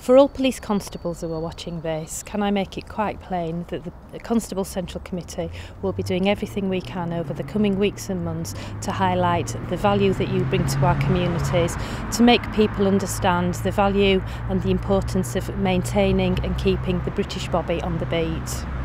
For all police constables who are watching this, can I make it quite plain that the Constable Central Committee will be doing everything we can over the coming weeks and months to highlight the value that you bring to our communities, to make people understand the value and the importance of maintaining and keeping the British Bobby on the beat.